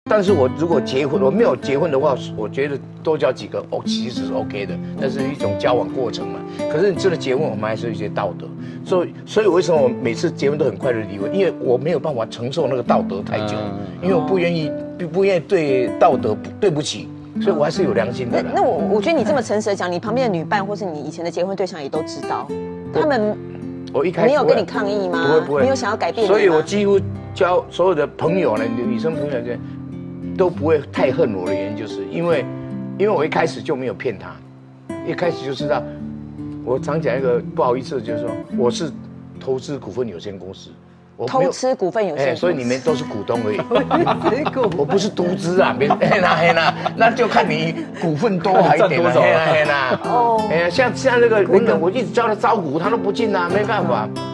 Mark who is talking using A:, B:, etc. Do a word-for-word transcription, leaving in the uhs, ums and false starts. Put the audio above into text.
A: 但是我如果结婚，我没有结婚的话，我觉得多交几个哦，其实是 OK 的，那是一种交往过程嘛。可是你真的结婚，我们还是有一些道德，所以所以为什么我每次结婚都很快的离婚？因为我没有办法承受那个道德太久，因为我不愿意不不愿意对道德对不起。所以我还是有良心的。
B: 那那我我觉得你这么诚实的讲，你旁边的女伴或是你以前的结婚对象也都知道，他们
A: 我一开始
B: 没有跟你抗议吗？
A: 不会不会，
B: 没有想要改变你吗？
A: 所以我几乎交所有的朋友呢，女生朋友呢，都不会太恨我的原因，就是因为因为我一开始就没有骗她，一开始就知道，我常讲一个不好意思，就是说我是投资股份有限公司。
B: 偷吃股份有限公司，
A: 所以你们都是股东而已。我不是独资啊，别嘿啦嘿啦，那就看你股份多还一点啦，嘿啦嘿啦。哦，哎呀，像像那个那个，我一直叫他招股，他都不进啊，没办法。